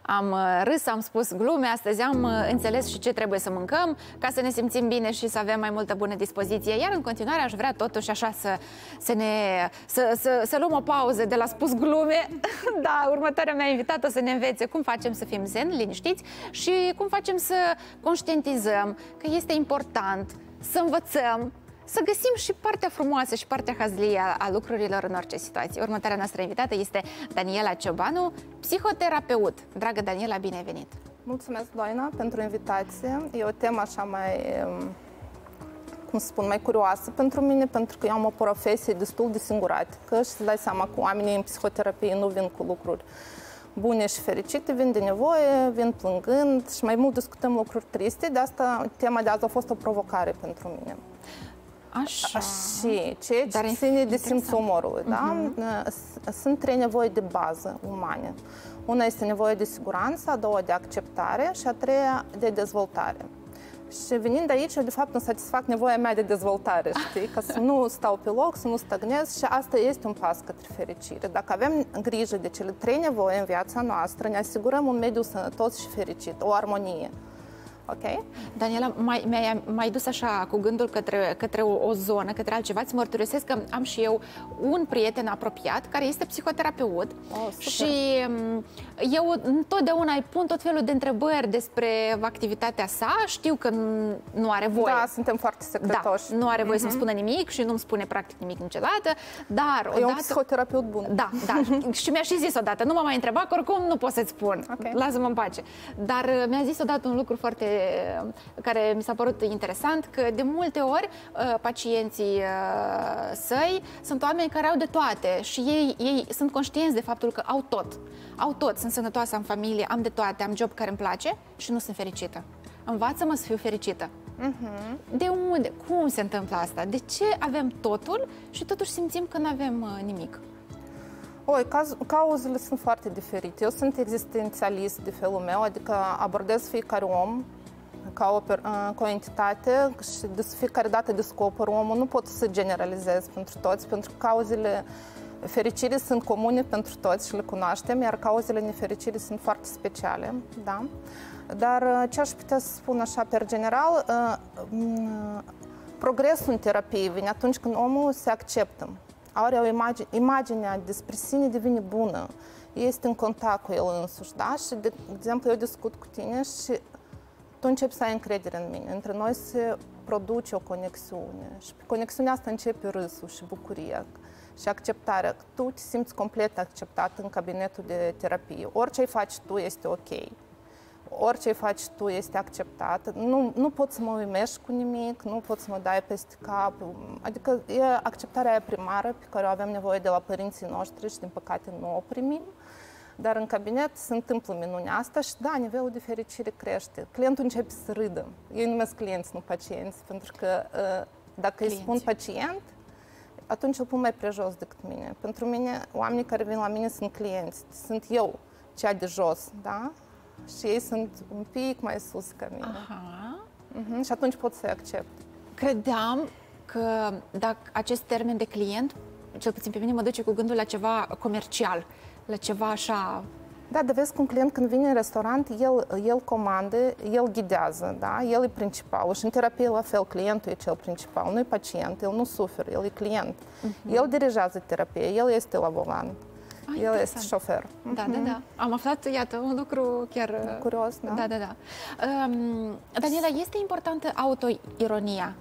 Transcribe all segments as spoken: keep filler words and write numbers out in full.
Am râs, am spus glume, astăzi am înțeles și ce trebuie să mâncăm ca să ne simțim bine și să avem mai multă bună dispoziție. Iar în continuare aș vrea totuși așa să, să, ne, să, să, să luăm o pauză de la spus glume. Da, următoarea mea invitată să ne învețe cum facem să fim zen, liniștiți și cum facem să conștientizăm că este important să învățăm să găsim și partea frumoasă și partea hazlie a lucrurilor în orice situație. Următoarea noastră invitată este Daniela Ciobanu, psihoterapeut. Dragă Daniela, bine ai venit! Mulțumesc, Doina, pentru invitație. E o temă așa mai, cum să spun, mai curioasă pentru mine, pentru că eu am o profesie destul de singuratică și să dai seama că oamenii în psihoterapie nu vin cu lucruri bune și fericite, vin de nevoie, vin plângând și mai mult discutăm lucruri triste. De asta tema de azi a fost o provocare pentru mine. Așa. Și ceea ce ține de simțul umorului, da? Uh-huh. Sunt trei nevoi de bază umane. Una este nevoia de siguranță, a doua de acceptare și a treia de dezvoltare. Și venind de aici, eu de fapt îmi satisfac nevoia mea de dezvoltare, știi? Ca să nu stau pe loc, să nu stagnez și asta este un pas către fericire. Dacă avem grijă de cele trei nevoi în viața noastră, ne asigurăm un mediu sănătos și fericit, o armonie. Ok? Daniela, mai, mi-ai mai dus așa cu gândul către, către o, o zonă, către altceva. Îți mărturisesc că am și eu un prieten apropiat care este psihoterapeut. Oh, și eu întotdeauna îi pun tot felul de întrebări despre activitatea sa. Știu că nu are voie. Da, suntem foarte secretoși. Da, nu are voie uh-huh. să-mi spună nimic și nu-mi spune practic nimic niciodată. Dar odată... E un psihoterapeut bun. Da, da. Și mi-a și zis odată, nu m-a mai întrebat, că oricum nu pot să-ți spun. Okay. Lasă-mă în pace. Dar mi-a zis odată un lucru foarte care mi s-a părut interesant, că de multe ori pacienții săi sunt oameni care au de toate și ei, ei sunt conștienți de faptul că au tot. Au tot, sunt sănătoasă, am familie, am de toate, am job care îmi place și nu sunt fericită. Învață-mă să fiu fericită. Uh-huh. De unde? Cum se întâmplă asta? De ce avem totul și totuși simțim că nu avem nimic? Oi, caz, cauzele sunt foarte diferite. Eu sunt existențialist de felul meu, adică abordez fiecare om ca o, ca o entitate și de fiecare dată descoper omul. Nu pot să generalizez pentru toți, pentru că cauzele fericirii sunt comune pentru toți și le cunoaștem, iar cauzele nefericirii sunt foarte speciale. Da? Dar ce aș putea să spun așa, per general, progresul în terapie vine atunci când omul se acceptă. Are o imagine, imaginea despre sine devine bună, este în contact cu el însuși, da? Și, de, de exemplu, eu discut cu tine și tu începi să ai încredere în mine. Între noi se produce o conexiune și pe conexiunea asta începe râsul și bucuria și acceptarea. Tu te simți complet acceptat în cabinetul de terapie. Orice îi faci tu este ok. Orice îi faci tu este acceptat. Nu, nu poți să mă uimești cu nimic, nu poți să mă dai peste cap. Adică e acceptarea aia primară pe care o avem nevoie de la părinții noștri și din păcate nu o primim. Dar în cabinet se întâmplă minunea asta și da, nivelul de fericire crește. Clientul începe să râdă. Eu numesc clienți, nu pacienți, pentru că dacă clienți. Îi spun pacient, atunci îl pun mai prejos decât mine. Pentru mine, oamenii care vin la mine sunt clienți. Sunt eu, cea de jos, da? Și ei sunt un pic mai sus ca mine. Aha. Uh-huh. Și atunci pot să-i accept. Credeam că dacă acest termen de client, cel puțin pe mine mă duce cu gândul la ceva comercial, la ceva așa... Da, de vezi că un client când vine în restaurant, el, el comandă, el ghidează, da? El e principalul. Și în terapie la fel, clientul e cel principal, nu e pacient, el nu suferă, el e client. Uh-huh. El dirigează terapie, el este la volan. Ah, el este șofer. Da, da, da. Am aflat, iată, un lucru chiar... Curios, da? Da, da, da. Um, Daniela, este importantă autoironia?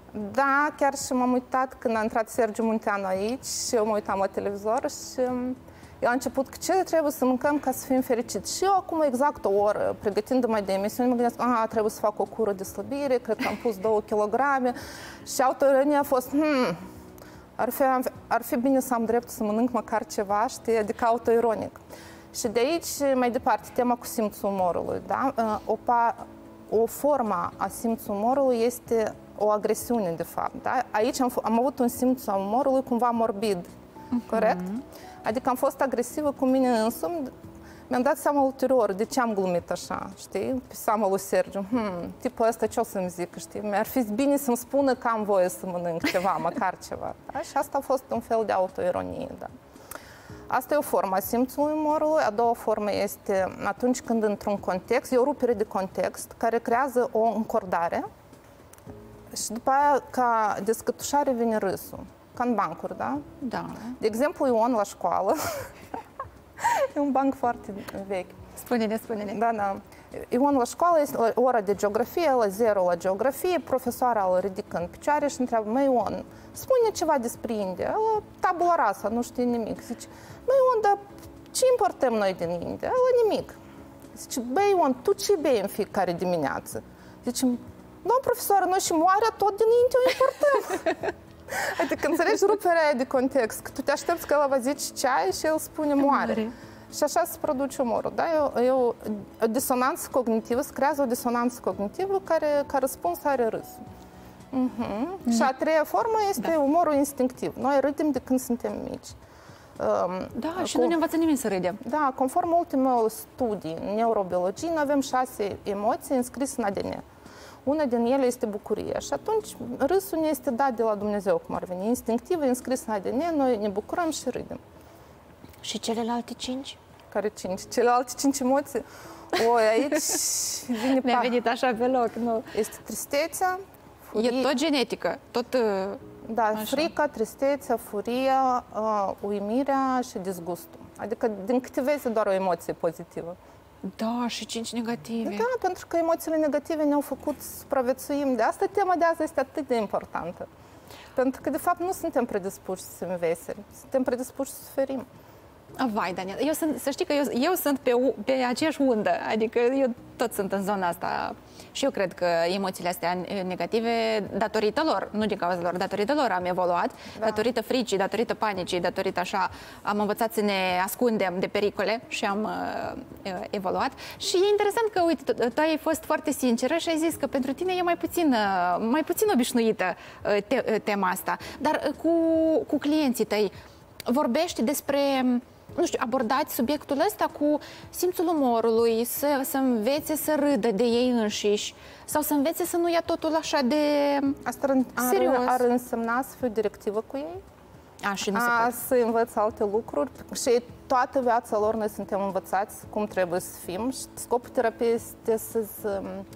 Da, chiar și m-am uitat când a intrat Sergiu Munteanu aici și eu mă uitam la televizor și eu am început că ce trebuie să mâncăm ca să fim fericiți. Și eu acum exact o oră, pregătindu-mă de emisiune, mă gândesc, a, trebuie să fac o cură de slăbire, cred că am pus două kilograme și autoironia a fost, hmm, ar fi, ar fi bine să am dreptul să mănânc măcar ceva, știi, adică autoironic. Și de aici, mai departe, tema cu simțul umorului, da? O, pa, o formă a simțul umorului este o agresiune, de fapt, da? Aici am, am avut un simț al umorului cumva morbid, uh-huh. corect? Adică am fost agresivă cu mine însumi, mi-am dat seama ulterior de ce am glumit așa, știi? Pe seama lui Sergiu, hmm, tipul ăsta ce o să-mi zică, știi? Mi-ar fi bine să-mi spună că am voie să mănânc ceva, măcar ceva. Da? Și asta a fost un fel de autoironie, da. Asta e o formă a simțului umorului. A doua formă este atunci când într-un context, e o rupere de context care creează o încordare și după aia ca descătușare vine râsul. Ca în bancuri, da? Da. De exemplu, Ion la școală. E un banc foarte vechi. Spune-ne, spune-ne. Da, da. Ion la școală, este la ora de geografie, la zero la geografie, profesoara îl ridică în picioare și întreabă, măi Ion, spune ceva despre India. La tabula rasa, nu știe nimic. Zice, măi Ion, dar ce importăm noi din India? La nimic. Zice, băi Ion, tu ce bei în fiecare dimineață? Zice, doamnă profesoară, noi și moarea tot din India o importăm. Adică înțelegi ruperea aia de context, că tu te aștepți că ăla va zice ceai și el spune moare. Și așa se produce umorul, da? E o, e o, o disonanță cognitivă, se creează o disonanță cognitivă care, ca răspuns are râsul. Uh-huh. Mm. Și a treia formă este da. umorul instinctiv. Noi râdem de când suntem mici. Um, da, și cu, nu ne învață nimeni să râdem. Da, conform ultimelor studii în neurobiologie, noi avem șase emoții înscrise în A D N. Una din ele este bucuria. Și atunci râsul ne este dat de la Dumnezeu, cum ar veni. Instinctiv, înscris în A D N, noi ne bucurăm și râdem. Și celelalte cinci? Care cinci? Celelalte cinci emoții? Oi, aici vine Ne-a venit așa pe loc, nu? Este tristețea, furie. E tot genetică, tot... Da, așa. Frica, tristețea, furia, uh, uimirea și dezgustul. Adică, din câte vezi, doar o emoție pozitivă. Da, și cinci negative. Da, pentru că emoțiile negative ne-au făcut să supraviețuim. De asta tema de azi este atât de importantă. Pentru că, de fapt, nu suntem predispuși să fim veseli. Suntem predispuși să suferim. Vai, Daniel, eu sunt, să știi că eu, eu sunt pe, pe aceeași undă, adică eu tot sunt în zona asta și eu cred că emoțiile astea negative, datorită lor, nu din cauza lor, datorită lor am evoluat, da. datorită fricii, datorită panicii, datorită așa, am învățat să ne ascundem de pericole și am uh, evoluat. Și e interesant că, uite, tu, tu ai fost foarte sinceră și ai zis că pentru tine e mai puțin, uh, mai puțin obișnuită uh, te, uh, tema asta, dar uh, cu, cu clienții tăi vorbești despre... nu știu, abordați subiectul ăsta cu simțul umorului, să, să învețe să râdă de ei înșiși sau să învețe să nu ia totul așa de Asta serios. Ar, ar însemna să fiu directivă cu ei? A, și nu se A, poate. să învăț alte lucruri și toată viața lor noi suntem învățați cum trebuie să fim și scopul terapiei este să-ți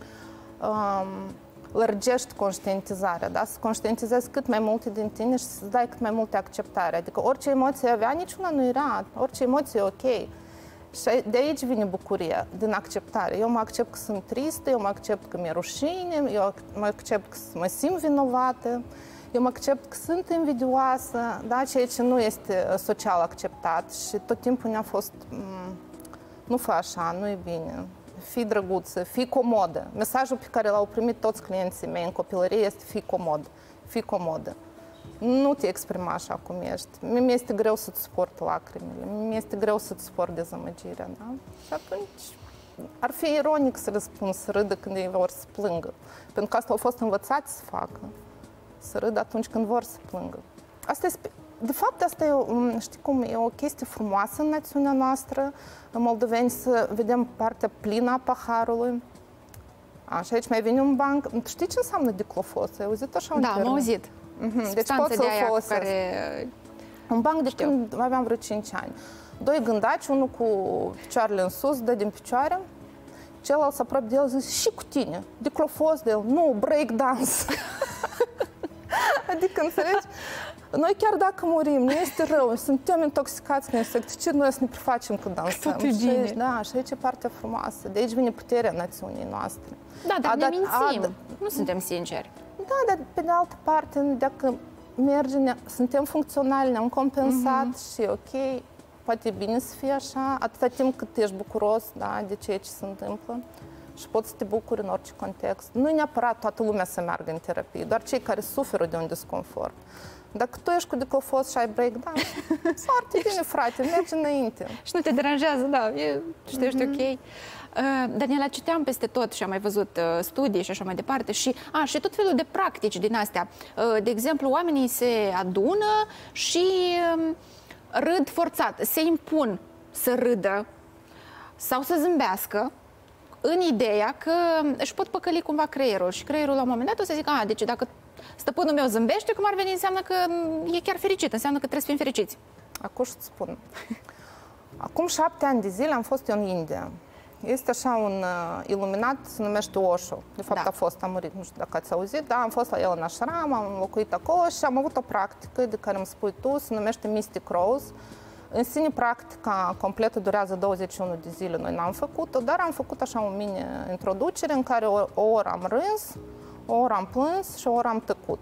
um, lărgești conștientizarea, da? Să conștientizezi cât mai multe din tine și să-ți dai cât mai multe acceptare. Adică orice emoție avea, niciuna nu era, orice emoție e ok. Și de aici vine bucuria, din acceptare. Eu mă accept că sunt tristă, eu mă accept că mi-e rușine, eu mă accept că mă simt vinovată, eu mă accept că sunt invidioasă, da? Ceea ce nu este social acceptat și tot timpul ne-a fost nu fă așa, nu e bine. Fii drăguță, fii comodă. Mesajul pe care l-au primit toți clienții mei în copilărie este fii comod, fii comodă. Nu te exprima așa cum ești. Mie este greu să-ți suport lacrimile, mie este greu să-ți suport dezamăgirea. Da? Și atunci ar fi ironic să le spun să râdă când ei vor să plângă. Pentru că asta au fost învățați să facă. Să râdă atunci când vor să plângă. Asta este... De fapt, asta e, știi cum, e o chestie frumoasă în națiunea noastră, în moldoveni, să vedem partea plină a paharului. Așa, aici mai vine un banc. Știi ce înseamnă diclofos? Ai auzit așa un Da, termen? am auzit. Uh-huh. Deci pot să-l de folosesc. care... Un banc de Știu. când aveam vreo cinci ani. Doi gândaci, unul cu picioarele în sus, dă din picioare, celălalt se apropie de el zice, și cu tine, diclofos de el, nu, break dance. Adică, înțelegi? Noi chiar dacă murim, nu este rău, suntem intoxicați cu insecticid, ce noi să ne prefacem când dansăm. Și aici, da, și aici e partea frumoasă. De aici vine puterea națiunii noastre. Da, dar a, ne dat, mințim, a, nu suntem sinceri. Da, dar pe de altă parte, dacă mergem, ne, suntem funcționali, ne-am compensat uh-huh. și ok, poate e bine să fie așa, atâta timp cât ești bucuros, da, de ceea ce se întâmplă. Și poți să te bucuri în orice context. Nu e neapărat toată lumea să meargă în terapie, doar cei care suferă de un disconfort. Dacă tu ești cu diclofos și ai breakdown, foarte bine, frate, mergi înainte. Și nu te deranjează, da, e, și tu ești mm-hmm. ok. Uh, Daniela, citeam peste tot și am mai văzut uh, studii și așa mai departe și, a, și tot felul de practici din astea. Uh, de exemplu, oamenii se adună și uh, râd forțat, se impun să râdă sau să zâmbească, în ideea că își pot păcăli cumva creierul și creierul la un moment dat o să zică, a, deci dacă stăpânul meu zâmbește, cum ar veni, înseamnă că e chiar fericit, înseamnă că trebuie să fim fericiți. Acum să-ți spun. Acum șapte ani de zile am fost eu în India. Este așa un uh, iluminat, se numește Osho. De fapt da. a fost, a murit, nu știu dacă ați auzit. Da, am fost la el în ashram, am locuit acolo și am avut o practică de care îmi spui tu, se numește Mystic Rose. În sine, practica completă durează douăzeci și unu de zile, noi n-am făcut-o, dar am făcut așa o mini-introducere în care o, o oră am râs, o oră am plâns și o oră am tăcut.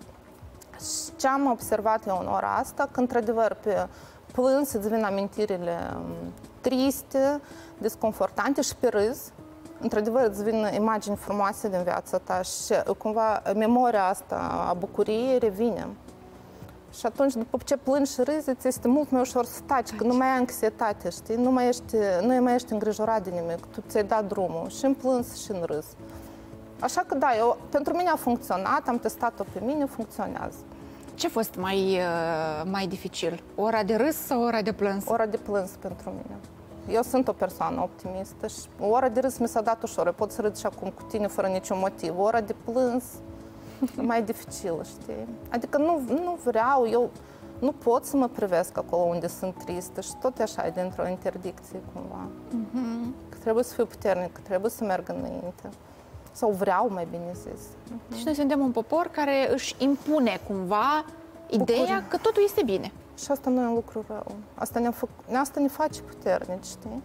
Și ce am observat eu în ora asta, că într-adevăr pe plâns îți vin amintirile triste, desconfortante și pe râs, într-adevăr îți vin imagini frumoase din viața ta și cumva memoria asta a bucuriei revine. Și atunci, după ce plângi și râzi, ți este mult mai ușor să taci, că nu mai ai anxietate, știi? Nu mai ești, nu mai ești îngrijorat de nimic, tu ți-ai dat drumul și în plâns și în râs. Așa că da, eu, pentru mine a funcționat, am testat-o pe mine, funcționează. Ce a fost mai, mai dificil? Ora de râs sau ora de plâns? Ora de plâns pentru mine. Eu sunt o persoană optimistă și o oră de râs mi s-a dat ușor. Eu pot să râd și acum cu tine fără niciun motiv. O oră de plâns mai dificilă, știi? Adică nu, nu vreau, eu nu pot să mă privesc acolo unde sunt tristă și tot așa e dintr-o interdicție cumva. Mm-hmm. Că trebuie să fiu puternic, că trebuie să merg înainte. Sau vreau, mai bine zis. Mm-hmm. Deci noi suntem un popor care își impune cumva ideea Bucurie. Că totul este bine. Și asta nu e un lucru rău. Asta ne, asta ne face puternici, știi?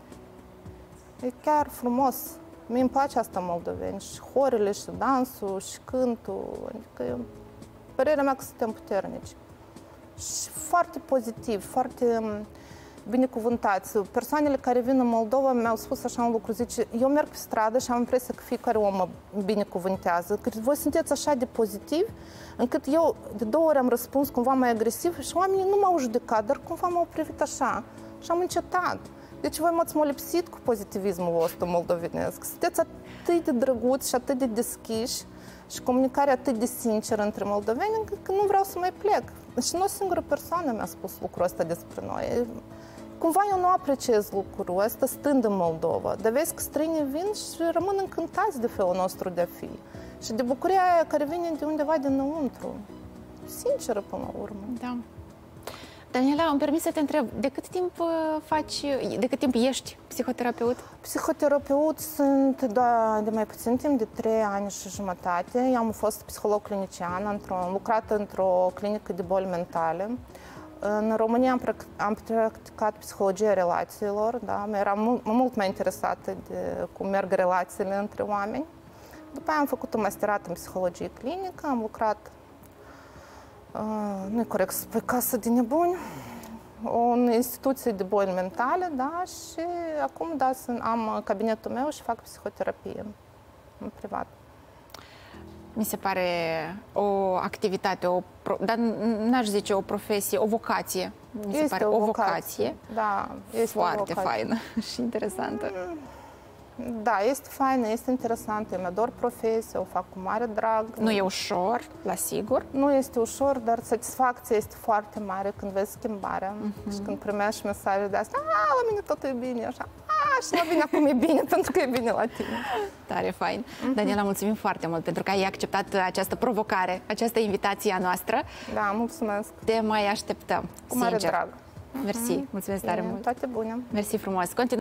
E chiar frumos. Mie îmi place asta moldoveni. Și horile, și dansul, și cântul. Adică e părerea mea că suntem puternici. Și foarte pozitiv, foarte binecuvântați. Persoanele care vin în Moldova mi-au spus așa un lucru, zice, eu merg pe stradă și am impresia că fiecare om mă binecuvântează, că voi sunteți așa de pozitivi, încât eu de două ori am răspuns cumva mai agresiv și oamenii nu m-au judecat, dar cumva m-au privit așa și am încetat. Deci voi m-ați molipsit cu pozitivismul vostru moldovenesc. Sunteți atât de drăguți și atât de deschiși și comunicarea atât de sinceră între moldoveni, încât că nu vreau să mai plec. Și nu o singură persoană mi-a spus lucrul ăsta despre noi. Cumva eu nu apreciez lucrul ăsta stând în Moldova, dar vezi că străinii vin și rămân încântați de felul nostru de a fi. Și de bucuria aia care vine de undeva dinăuntru. Sinceră până la urmă. Da. Daniela, îmi permis să te întreb, de cât timp faci, de cât timp ești psihoterapeut? Psihoterapeut sunt doar de mai puțin timp, de trei ani și jumătate. Eu am fost psiholog clinician, am lucrat într-o clinică de boli mentale. În România am, am practicat psihologia relațiilor, da? Eram mult, mult mai interesată de cum merg relațiile între oameni. După aia am făcut un masterat în psihologie clinică, am lucrat, uh, nu e corect să spui, casă de nebuni, o instituție de boli mentale, da? Și acum, da, am cabinetul meu și fac psihoterapie în privat. Mi se pare o activitate, o pro... dar n-aș zice o profesie, o vocație. Mi se este pare o o vocație. vocație. Da, este foarte o vocație. faină și interesantă. Da, este faină, este interesantă. Eu mi-ador profesia, o fac cu mare drag. Nu e ușor, la sigur. Nu este ușor, dar satisfacția este foarte mare când vezi schimbarea. Uh-huh. Și când primești mesaje de asta, a, la mine totul e bine, așa. A, și la mine acum e bine, pentru că e bine la tine. Tare fain. Uh-huh. Daniela, mulțumim foarte mult pentru că ai acceptat această provocare, această invitație a noastră. Da, mulțumesc. Te mai așteptăm, cu mare sincer. drag. Mersi, mulțumesc tare mult. Toate bune. Mersi frumos. Continu